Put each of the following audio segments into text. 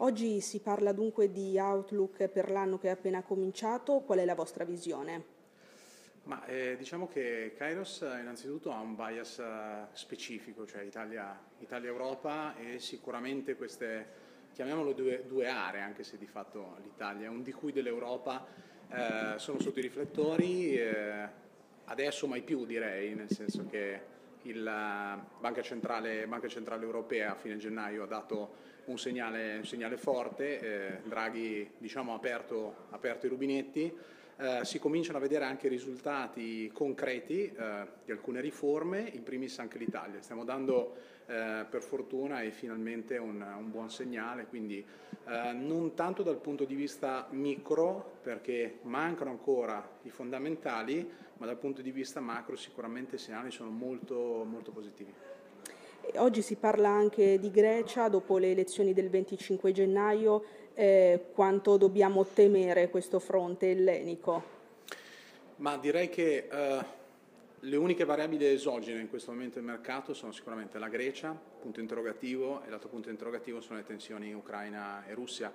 Oggi si parla dunque di outlook per l'anno che è appena cominciato. Qual è la vostra visione? Diciamo che Kairos innanzitutto ha un bias specifico, cioè Italia-Europa, e sicuramente queste, chiamiamolo due aree, anche se di fatto l'Italia è un di cui dell'Europa, sono sotto i riflettori, adesso mai più direi, nel senso che la Banca Centrale Europea a fine gennaio ha dato un segnale forte, Draghi diciamo, ha aperto i rubinetti. Si cominciano a vedere anche risultati concreti di alcune riforme, in primis anche l'Italia. Stiamo dando per fortuna e finalmente un buon segnale, quindi non tanto dal punto di vista micro, perché mancano ancora i fondamentali, ma dal punto di vista macro sicuramente i segnali sono molto, molto positivi. Oggi si parla anche di Grecia dopo le elezioni del 25 gennaio. Quanto dobbiamo temere questo fronte ellenico? Ma direi che le uniche variabili esogene in questo momento del mercato sono sicuramente la Grecia, punto interrogativo, e l'altro punto interrogativo sono le tensioni Ucraina e Russia.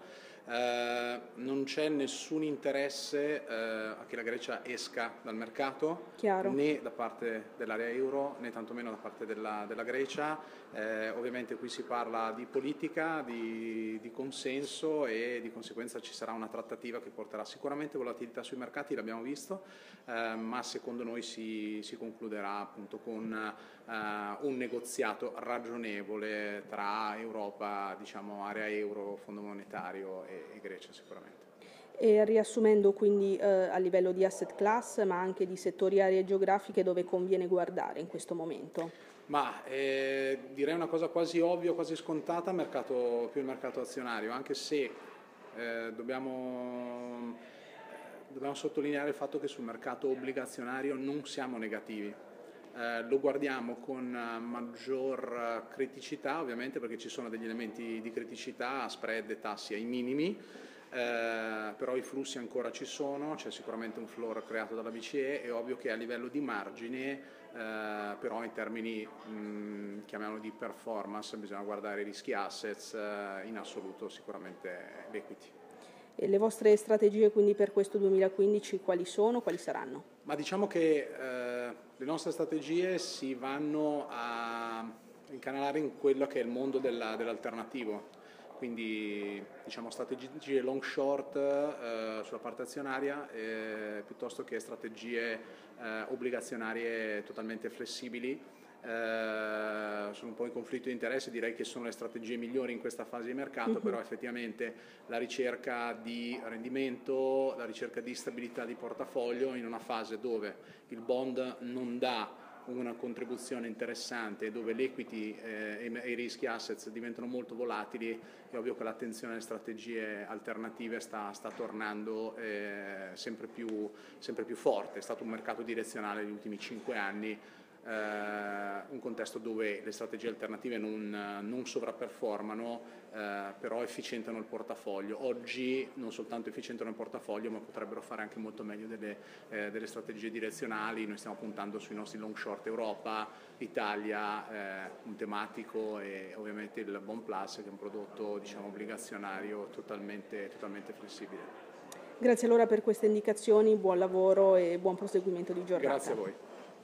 Non c'è nessun interesse a che la Grecia esca dal mercato, Chiaro. né da parte dell'area euro, né tantomeno da parte della Grecia. Ovviamente qui si parla di politica, di consenso, e di conseguenza ci sarà una trattativa che porterà sicuramente volatilità sui mercati, l'abbiamo visto, ma secondo noi si concluderà appunto con un negoziato ragionevole tra Europa, diciamo area euro, Fondo monetario e Grecia sicuramente. E riassumendo quindi a livello di asset class, ma anche di settori, aree geografiche dove conviene guardare in questo momento. Direi una cosa quasi ovvia, quasi scontata, più il mercato azionario, anche se dobbiamo sottolineare il fatto che sul mercato obbligazionario non siamo negativi. Lo guardiamo con maggior criticità, ovviamente perché ci sono degli elementi di criticità, spread e tassi ai minimi, però i flussi ancora ci sono, c'è sicuramente un floor creato dalla BCE. È ovvio che a livello di margine, però in termini chiamiamolo di performance, bisogna guardare i rischi assets, in assoluto sicuramente l'equity. E le vostre strategie quindi per questo 2015 quali sono, quali saranno? Ma diciamo che le nostre strategie si vanno a incanalare in quello che è il mondo dell'alternativo, quindi diciamo strategie long short sulla parte azionaria, piuttosto che strategie obbligazionarie totalmente flessibili. Sono un po' in conflitto di interesse, direi che sono le strategie migliori in questa fase di mercato, però effettivamente la ricerca di rendimento, la ricerca di stabilità di portafoglio in una fase dove il bond non dà una contribuzione interessante, dove l'equity e i rischi assets diventano molto volatili, è ovvio che l'attenzione alle strategie alternative sta tornando sempre più forte. È stato un mercato direzionale negli ultimi 5 anni, un contesto dove le strategie alternative non sovrapperformano, però efficientano il portafoglio. Oggi non soltanto efficientano il portafoglio, ma potrebbero fare anche molto meglio delle strategie direzionali. Noi stiamo puntando sui nostri long short Europa, Italia, un tematico, e ovviamente il Bond Plus, che è un prodotto diciamo obbligazionario totalmente flessibile. Grazie allora per queste indicazioni, buon lavoro e buon proseguimento di giornata. Grazie a voi.